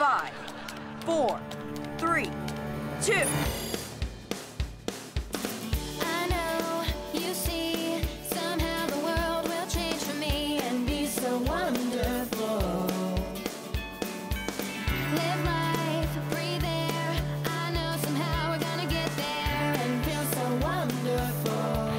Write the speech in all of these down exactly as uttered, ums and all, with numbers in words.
Five, four, three, two. I know you see, somehow the world will change for me and be so wonderful. Live life, breathe air. I know somehow we're gonna get there and feel so wonderful.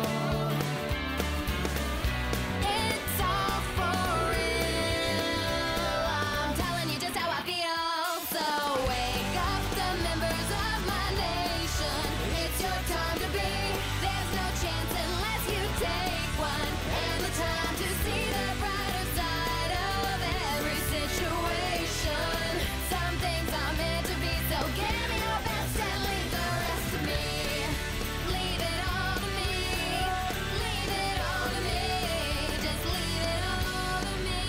It's all for real. I'm telling you just how I feel. So wake up the members of my nation. It's your time to be. There's no chance unless you take one. And the time to see the brighter side of every situation. Some things are meant to be, so give me your best and leave the rest to me. Leave it all to me. Leave it all to me. Just leave it all to me.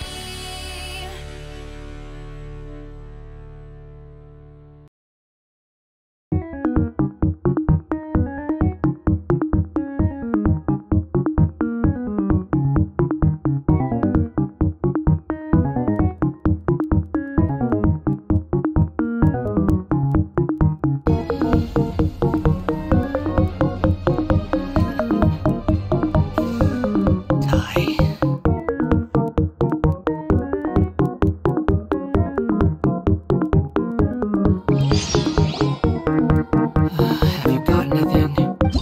Have you got anything?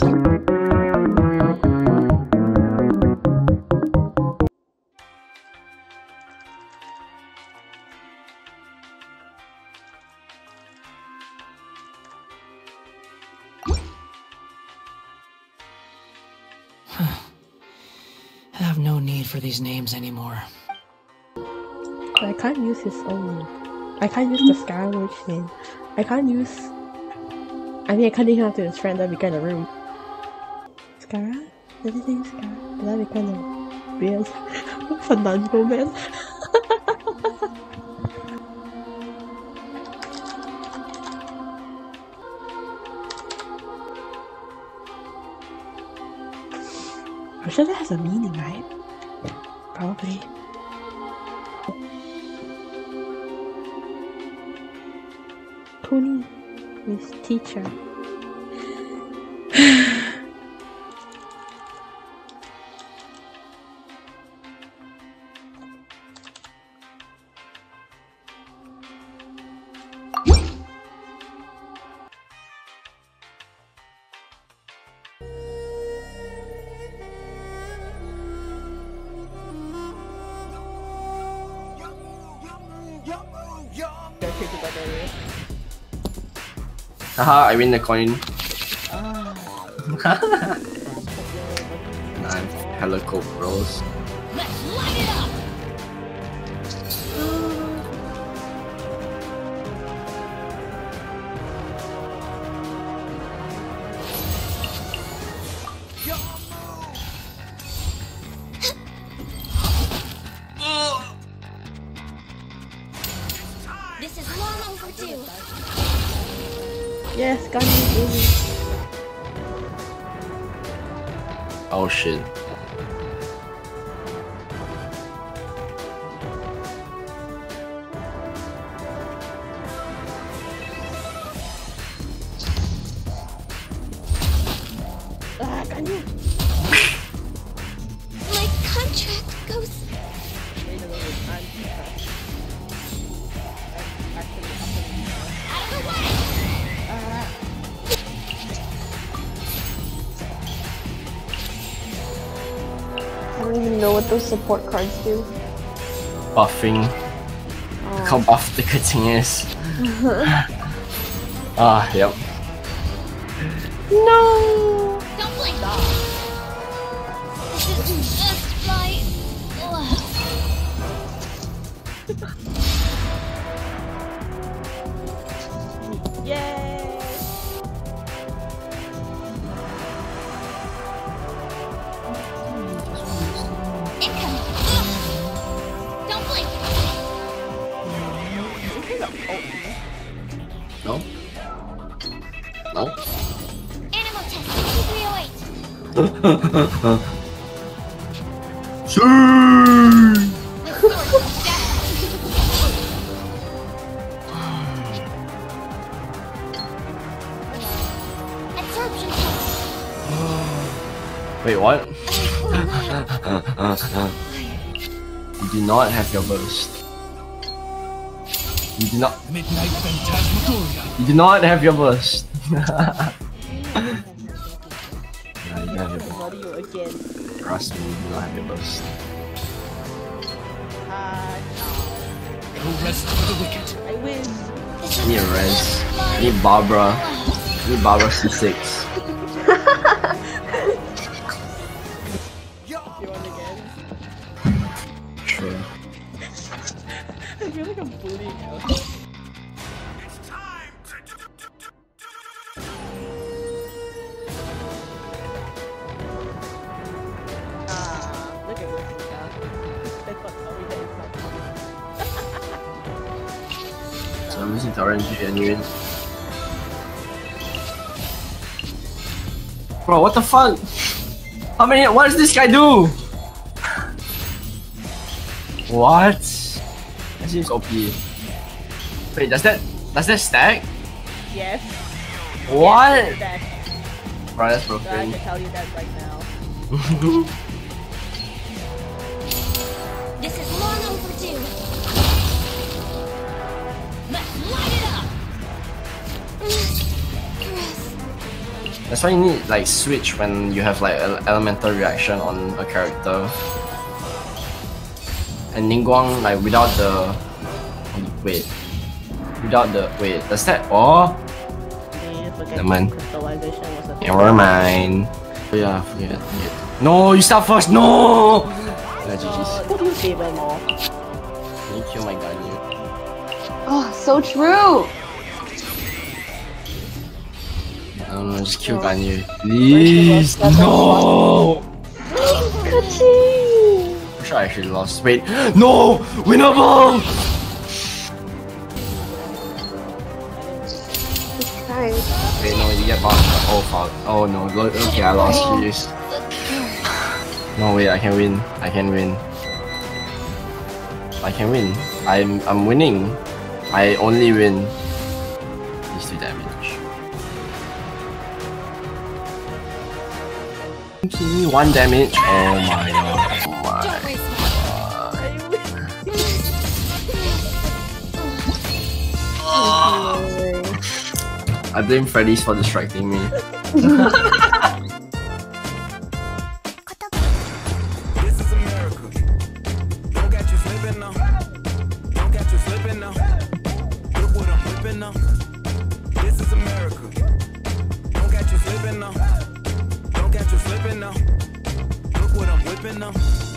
I have no need for these names anymore. I can't use his own name. I can't use the Scarwitch name. I can't use. I mean, I can't link him up to his friend, that'd be kind of rude. Scara? Did he say Scara? That'd be kind of weird. Fandango man. I'm sure that has a meaning, right? Probably. Kuni is teacher. Haha, I win the coin. Nice. Hello, Coke Bros. Let's light it up. This is long overdue. Yes, got me, baby. Oh shit. Ah, got you. My contract goes. Out of the way! I don't even know what those support cards do. Buffing. Look how buff the good thing is. Ah, yep. No! Don't blink! This is just my... Yay! Incoming! Don't blink! No? No? Animal test sixty-three oh eight! See! The sword is down! Wait, what? You do not have your burst. You do not. Midnight Phantasmagoria. You do not have your burst. Yeah, you don't have your burst. Mario again. Trust me, you do not have your burst. Ah, No rest for the wicked. I win. I need a res. I need Barbara. I need Barbara C six. You won again. Sure. I feel like I'm bullying now. Ah, look at this. That's what told me that it's not coming. So I'm using to R N G anyway. Bro, what the fuck? How many? What does this guy do? What? That seems O P. Wait, does that does that stack? Yes. What? That. Bro, that's So I broken. can tell you that right now. This is long overdue. Let's light it up. That's why you need like switch when you have like ele- elemental reaction on a character. And Ningguang like without the wait. Without the wait, does that oh Please look at Never mind. crystallization was a thing. never mind. Oh yeah, forget, forget. No, you start first, no! Yeah, G G's. Who do you favor more? Can you kill my Ganyu? Oh, so true. I don't know, just kill Ganyu. Please! No! Kachi. I'm sure I actually lost. Wait, no! Winnable! Try. Wait, no, you get bounced. Oh fuck. Oh no, Lo- okay, I lost. Jeez. No, wait, I can win. I can win. I can win. I'm I'm winning. I only win. These two damage. Give me one damage. Oh my god. Oh my. Don't waste I blame Freddy's for distracting me. This is America. Don't get you slipping now. Don't get you slipping now. Look what I'm whipping now. This is America. Don't get you slipping now. Don't get you slipping now. Look what I'm whipping now.